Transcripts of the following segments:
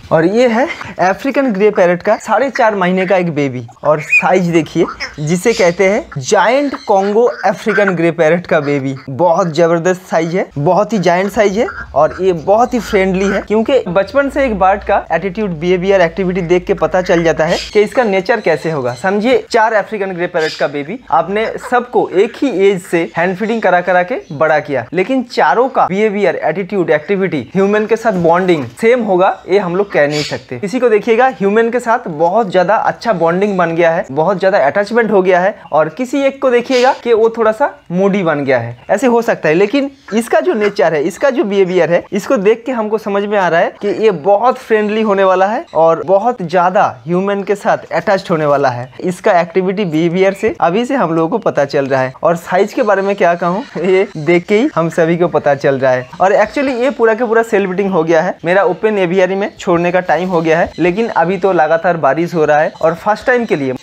और ये है अफ्रीकन ग्रे पैरेट का 4.5 महीने का एक बेबी। और साइज देखिए, जिसे कहते हैं giant Congo African grey parrot का बेबी। बहुत जबरदस्त साइज है, बहुत ही जायंट साइज है और ये बहुत ही फ्रेंडली है, क्योंकि बचपन से एक बर्ड का एटीट्यूड, बिहेवियर, एक्टिविटी देख के पता चल जाता है कि इसका नेचर कैसे होगा। समझिए 4 अफ्रीकन ग्रे पैरेट का बेबी, आपने सबको एक ही एज से हैंड फीडिंग करा करा के बड़ा किया, लेकिन चारों का बिहेवियर, एटीट्यूड, एक्टिविटी, ह्यूमन के साथ बॉन्डिंग सेम होगा ये हम लोग कह नहीं सकते। किसी को देखिएगा ह्यूमन के साथ बहुत ज्यादा अच्छा बॉन्डिंग बन गया है, बहुत ज्यादा अटैचमेंट हो गया है, और किसी एक को देखिएगा कि वो थोड़ा सा मूडी बन गया है। ऐसे हो सकता है, लेकिन इसका जो नेचर है, इसका जो बिहेवियर है, इसको देख के हमको समझ में आ रहा है कि ये बहुत फ्रेंडली होने वाला है और बहुत ज्यादा ह्यूमन के साथ अटैच्ड होने वाला है। इसका एक्टिविटी, बिहेवियर से अभी से हम लोगों को पता चल रहा है। और साइज के बारे में क्या कहूँ, ये देख के ही हम सभी को पता चल रहा है। और एक्चुअली ये पूरा का पूरा सेल ब्रीडिंग हो गया है। मेरा ओपन एवियरी में छोड़ने का टाइम हो गया है, लेकिन अभी तो लगातार बारिश हो रहा है और फर्स्ट टाइम के लिए,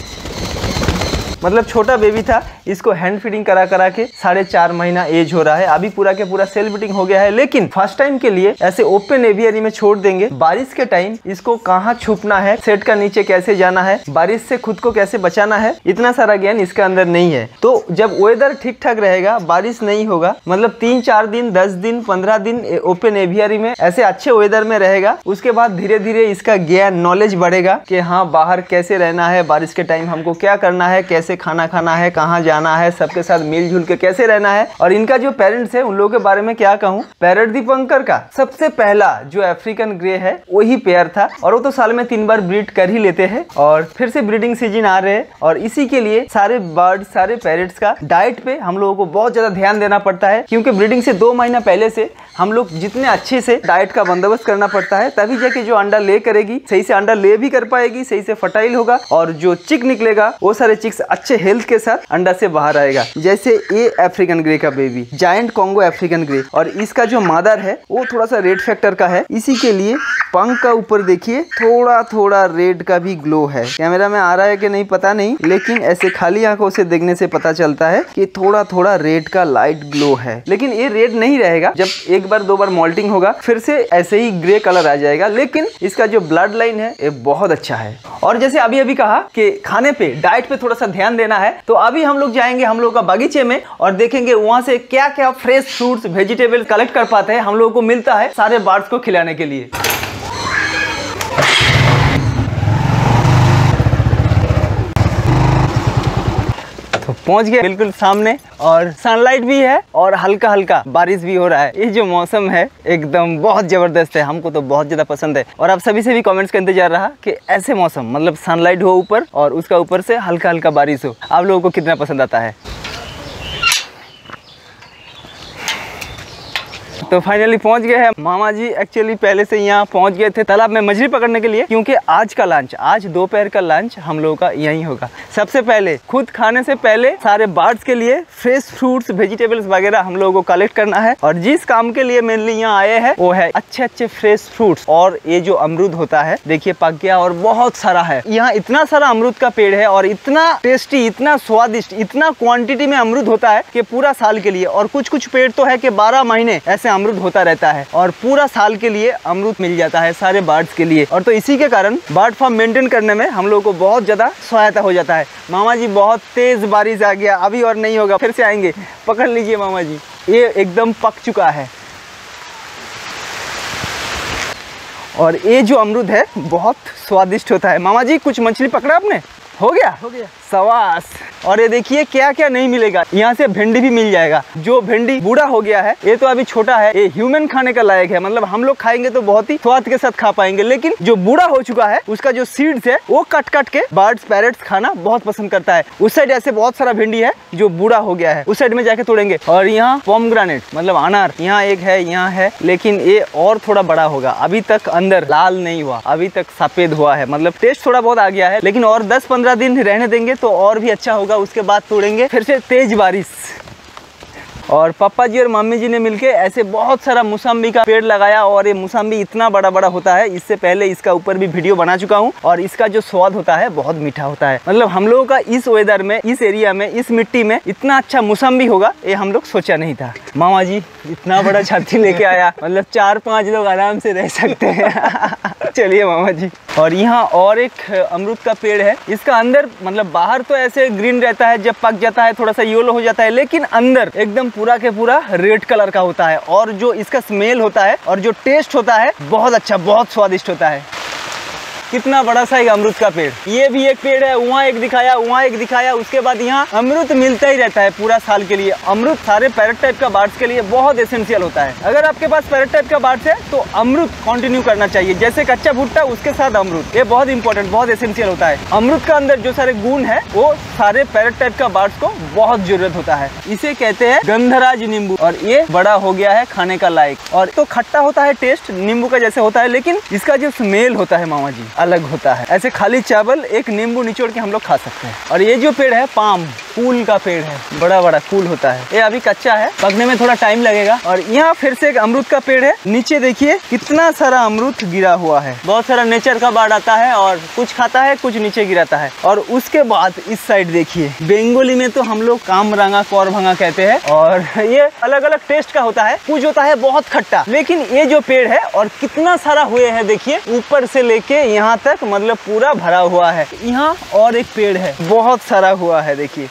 मतलब छोटा बेबी था, इसको हैंड फीडिंग करा करा के 4.5 महीना एज हो रहा है। अभी पूरा के पूरा सेल ब्रीडिंग हो गया है, लेकिन फर्स्ट टाइम के लिए ऐसे ओपन एवियरी में छोड़ देंगे। बारिश के टाइम इसको कहाँ छुपना है, सेट का नीचे कैसे जाना है, बारिश से खुद को कैसे बचाना है, इतना सारा ज्ञान इसके अंदर नहीं है। तो जब वेदर ठीक ठाक रहेगा, बारिश नहीं होगा, मतलब 3-4 दिन, 10 दिन, 15 दिन ओपन एवियरी में ऐसे अच्छे वेदर में रहेगा, उसके बाद धीरे धीरे इसका ज्ञान, नॉलेज बढ़ेगा कि हाँ बाहर कैसे रहना है, बारिश के टाइम हमको क्या करना है, कैसे खाना खाना है, कहाँ जाना है, सबके साथ मिलजुल के कैसे रहना है। और इनका जो पेरेंट्स है उन लोगों के बारे में क्या कहूँ, पैरेट दीपंकर का सबसे पहला जो अफ्रीकन ग्रे है वही पेयर था, और वो तो साल में 3 बार ब्रीड कर ही लेते हैं। और फिर से ब्रीडिंग सीजन आ रहे हैं, और इसी के लिए सारे बर्ड, सारे पैरेट्स का डाइट पे हम लोगों को बहुत ज्यादा ध्यान देना पड़ता है, क्योंकि ब्रीडिंग से 2 महीना पहले से हम लोग जितने अच्छे से डाइट का बंदोबस्त करना पड़ता है, तभी जाके जो अंडा ले करेगी, सही से अंडा ले भी कर पाएगी, सही से फर्टाइल होगा, और जो चिक निकलेगा वो सारे चिक्स अच्छे हेल्थ के साथ अंडा से बाहर आएगा। जैसे ये अफ्रीकन ग्रे का baby, giant Congo African grey, और इसका जो मदर है वो थोड़ा सा रेड फैक्टर का है। इसी के लिए पंख का ऊपर देखिए थोड़ा थोड़ा रेड का भी ग्लो है। कैमरा में आ रहा है कि नहीं पता नहीं, लेकिन ऐसे खाली आंखों से देखने से पता चलता है कि थोड़ा थोड़ा रेड का लाइट ग्लो है। लेकिन ये रेड नहीं रहेगा, जब 1 बार 2 बार मोल्टिंग होगा फिर से ऐसे ही ग्रे कलर आ जाएगा। लेकिन इसका जो ब्लड लाइन है ये बहुत अच्छा है। और जैसे अभी कहा कि खाने पे, डाइट पे थोड़ा सा ध्यान देना है, तो अभी हम लोग जाएंगे हम लोग का बगीचे में और देखेंगे वहां से क्या क्या फ्रेश फ्रूट्स, वेजिटेबल कलेक्ट कर पाते हैं, हम लोगों को मिलता है सारे बर्ड्स को खिलाने के लिए। तो पहुंच गए बिल्कुल सामने, और सनलाइट भी है और हल्का हल्का बारिश भी हो रहा है। ये जो मौसम है एकदम बहुत जबरदस्त है, हमको तो बहुत ज्यादा पसंद है। और आप सभी से भी कमेंट्स का इंतजार रहा कि ऐसे मौसम, मतलब सनलाइट हो ऊपर और उसका ऊपर से हल्का हल्का बारिश हो, आप लोगों को कितना पसंद आता है। तो फाइनली पहुंच गए हैं। मामा जी एक्चुअली पहले से यहाँ पहुंच गए थे तालाब में मछली पकड़ने के लिए, क्योंकि आज का लंच, आज दोपहर का लंच हम लोगों का यहीं होगा। सबसे पहले खुद खाने से पहले सारे बर्ड्स के लिए फ्रेश फ्रूट्स, वेजिटेबल्स वगैरह हम लोगों को कलेक्ट करना है। और जिस काम के लिए मेनली यहाँ आए हैं वो है अच्छे अच्छे फ्रेश फ्रूट्स। और ये जो अमरूद होता है देखिए पक गया और बहुत सारा है यहाँ। इतना सारा अमरूद का पेड़ है और इतना टेस्टी, इतना स्वादिष्ट, इतना क्वांटिटी में अमरूद होता है कि पूरा साल के लिए। और कुछ कुछ पेड़ तो है कि 12 महीने ऐसे अमरूद होता रहता है और पूरा साल के लिए अमरूद मिल जाता है सारे बर्ड्स के लिए। और तो इसी के कारण बर्ड फार्म मेंटेन करने में हम लोगों को बहुत ज्यादा सहायता हो जाता है। मामा जी बहुत तेज बारिश आ गया, अभी और नहीं होगा, फिर से आएंगे। पकड़ लीजिए मामा जी, ये एकदम पक चुका है। और ये जो अमरूद है बहुत स्वादिष्ट होता है। मामा जी कुछ मछली पकड़ा आपने? हो गया सवास। और ये देखिए क्या क्या नहीं मिलेगा, यहाँ से भिंडी भी मिल जाएगा। जो भिंडी बूढ़ा हो गया है, ये तो अभी छोटा है, ये ह्यूमन खाने का लायक है, मतलब हम लोग खाएंगे तो बहुत ही स्वाद के साथ खा पाएंगे। लेकिन जो बूढ़ा हो चुका है उसका जो सीड्स है वो कट कट के बर्ड्स, पैरेट्स खाना बहुत पसंद करता है। उस साइड ऐसे बहुत सारा भिंडी है जो बूढ़ा हो गया है, उस साइड में जाके तोड़ेंगे। और यहाँ पोमग्रेनेट मतलब अनार, यहाँ एक है, यहाँ है, लेकिन ये और थोड़ा बड़ा होगा। अभी तक अंदर लाल नहीं हुआ, अभी तक सफेद हुआ है, मतलब टेस्ट थोड़ा बहुत आ गया है। लेकिन और 10-15 दिन रहने देंगे तो और भी अच्छा होगा। उसके बाद तोड़ेंगे। फिर से तेज बारिश और पापा जी और मम्मी जी ने मिलके ऐसे बहुत सारा मौसम्बी का पेड़ लगाया और ये मौसम्बी इतना बड़ा बड़ा होता है। इससे पहले इसका ऊपर भी वीडियो बना चुका हूँ और इसका जो स्वाद होता है बहुत मीठा होता है। मतलब हम लोगों का इस वेदर में, इस एरिया में, इस मिट्टी में इतना अच्छा मौसम्बी होगा ये हम लोग सोचा नहीं था। मामा जी इतना बड़ा छाती लेके आया, मतलब 4-5 लोग आराम से रह सकते हैं। चलिए मामा जी। और यहाँ और एक अमरूद का पेड़ है। इसका अंदर मतलब बाहर तो ऐसे ग्रीन रहता है, जब पक जाता है थोड़ा सा येलो हो जाता है, लेकिन अंदर एकदम पूरा के पूरा रेड कलर का होता है। और जो इसका स्मेल होता है और जो टेस्ट होता है बहुत अच्छा, बहुत स्वादिष्ट होता है। कितना बड़ा सा एक अमरूद का पेड़। ये भी एक पेड़ है, वहाँ एक दिखाया, वहाँ एक दिखाया। उसके बाद यहाँ अमरूद मिलता ही रहता है पूरा साल के लिए। अमरूद सारे पैरेट टाइप का बर्ड्स के लिए बहुत एसेंशियल होता है। अगर आपके पास पैरेट टाइप का बर्ड्स है तो अमरूद कंटिन्यू करना चाहिए। जैसे कच्चा भुट्टा उसके साथ अमरूद, ये बहुत इंपॉर्टेंट, बहुत एसेंशियल होता है। अमरूद का अंदर जो सारे गुण है वो सारे पैरेट टाइप का बर्ड्स को बहुत जरूरत होता है। इसे कहते हैं गंधराज नींबू और ये बड़ा हो गया है खाने का लायक। और तो खट्टा होता है, टेस्ट नींबू का जैसे होता है, लेकिन इसका जो स्मेल होता है मामा जी अलग होता है। ऐसे खाली चावल एक नींबू निचोड़ के हम लोग खा सकते हैं। और ये जो पेड़ है पाम फूल का पेड़ है, बड़ा बड़ा फूल होता है। ये अभी कच्चा है, पकने में थोड़ा टाइम लगेगा। और यहाँ फिर से एक अमरूद का पेड़ है। नीचे देखिए कितना सारा अमरूद गिरा हुआ है। बहुत सारा नेचर का बाढ़ आता है और कुछ खाता है, कुछ नीचे गिराता है। और उसके बाद इस साइड देखिए, बंगाली में तो हम लोग कामरांगा कौरभंगा कहते हैं और ये अलग अलग टेस्ट का होता है। कुछ होता है बहुत खट्टा, लेकिन ये जो पेड़ है और कितना सारा हुए हैं देखिए, ऊपर से लेके यहाँ तक मतलब पूरा भरा हुआ है। यहाँ और एक पेड़ है, बहुत सारा हुआ है देखिए।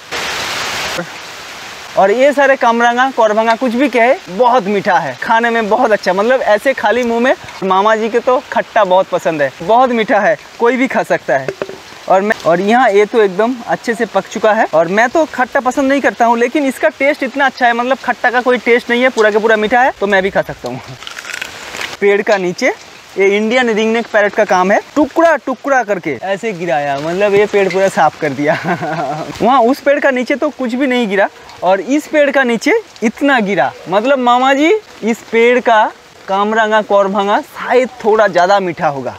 और ये सारे कामरांगा कौरभंगा कुछ भी कहे, बहुत मीठा है, खाने में बहुत अच्छा। मतलब ऐसे खाली मुंह में, मामा जी के तो खट्टा बहुत पसंद है, बहुत मीठा है, कोई भी खा सकता है। और यहाँ ये तो एकदम अच्छे से पक चुका है। और मैं तो खट्टा पसंद नहीं करता हूँ, लेकिन इसका टेस्ट इतना अच्छा है, मतलब खट्टा का कोई टेस्ट नहीं है, पूरा का पूरा मीठा है, तो मैं भी खा सकता हूँ। पेड़ का नीचे ये इंडियन रिंगनेक पैरेट का काम है, टुकड़ा टुकड़ा करके ऐसे गिराया, मतलब ये पेड़ पूरा साफ कर दिया। वहाँ उस पेड़ का नीचे तो कुछ भी नहीं गिरा और इस पेड़ का नीचे इतना गिरा। मतलब मामा जी इस पेड़ का कामरांगा कौरभंगा शायद थोड़ा ज़्यादा मीठा होगा,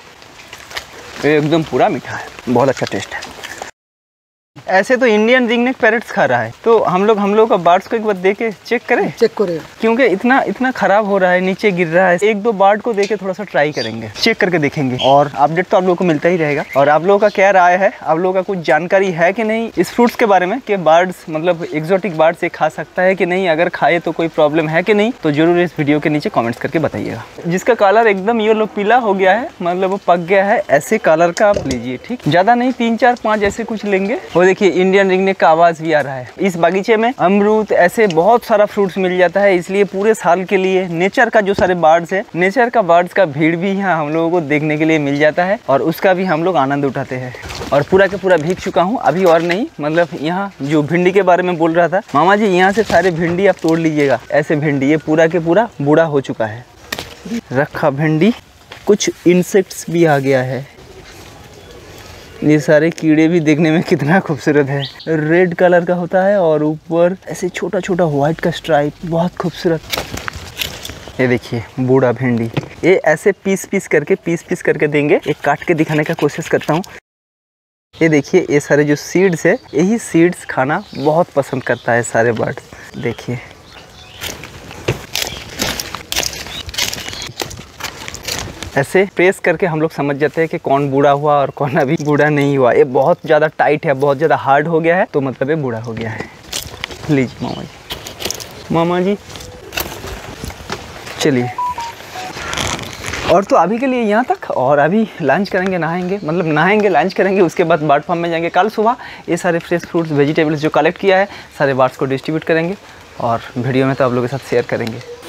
एकदम पूरा मीठा है, बहुत अच्छा टेस्ट है। ऐसे तो इंडियन रिंगनेक पैरेट्स खा रहा है, तो हम लोग का बर्ड्स को एक बार दे के चेक करें, क्योंकि इतना खराब हो रहा है, नीचे गिर रहा है। एक दो बर्ड को देके थोड़ा सा ट्राई करेंगे, चेक करके देखेंगे और अपडेट तो आप लोगों को मिलता ही रहेगा। और आप लोगों का क्या राय है, आप लोगों का कुछ जानकारी है कि नहीं इस फ्रूट्स के बारे में, कि बर्ड्स मतलब एक्सोटिक बर्ड्स खा सकता है कि नहीं, अगर खाए तो कोई प्रॉब्लम है कि नहीं, तो जरूर इस वीडियो के नीचे कॉमेंट्स करके बताइएगा। जिसका कलर एकदम येलो पीला हो गया है, मतलब वो पक गया है, ऐसे कलर का आप लीजिए, ठीक, ज़्यादा नहीं, 3-4-5 ऐसे कुछ लेंगे। वो देखिए इंडियन रिंगनेक का आवाज भी आ रहा है। इस बगीचे में अमरूद ऐसे बहुत सारा फ्रूट्स मिल जाता है, इसलिए पूरे साल के लिए नेचर का जो सारे बर्ड्स है, नेचर का बर्ड्स का भीड़ भी यहाँ हम लोगों को देखने के लिए मिल जाता है और उसका भी हम लोग आनंद उठाते हैं। और पूरा के पूरा भीग चुका हूँ अभी, और नहीं, मतलब यहाँ जो भिंडी के बारे में बोल रहा था मामा जी, यहाँ से सारे भिंडी आप तोड़ लीजिएगा, ऐसे भिंडी ये पूरा के पूरा बूढ़ा हो चुका है, रखा भिंडी। कुछ इंसेक्ट्स भी आ गया है, ये सारे कीड़े भी देखने में कितना खूबसूरत है, रेड कलर का होता है और ऊपर ऐसे छोटा छोटा व्हाइट का स्ट्राइप, बहुत खूबसूरत। ये देखिए बूढ़ा भिंडी, ये ऐसे पीस पीस करके देंगे। एक काट के दिखाने का कोशिश करता हूँ। ये देखिए ये सारे जो सीड्स है, यही सीड्स खाना बहुत पसंद करता है सारे बर्ड्स। देखिए ऐसे प्रेस करके हम लोग समझ जाते हैं कि कौन बूढ़ा हुआ और कौन अभी बूढ़ा नहीं हुआ। ये बहुत ज़्यादा टाइट है, बहुत ज़्यादा हार्ड हो गया है, तो मतलब ये बूढ़ा हो गया है। लीजिए मामा जी, मामा जी चलिए। और तो अभी के लिए यहाँ तक, और अभी लंच करेंगे, नहाएंगे, मतलब नहाएंगे लंच करेंगे, उसके बाद बर्ड फार्म में जाएंगे। कल सुबह ये सारे फ्रेश फ्रूट्स वेजिटेबल्स जो कलेक्ट किया है सारे बर्ड्स को डिस्ट्रीब्यूट करेंगे और वीडियो में तो आप लोगों के साथ शेयर करेंगे।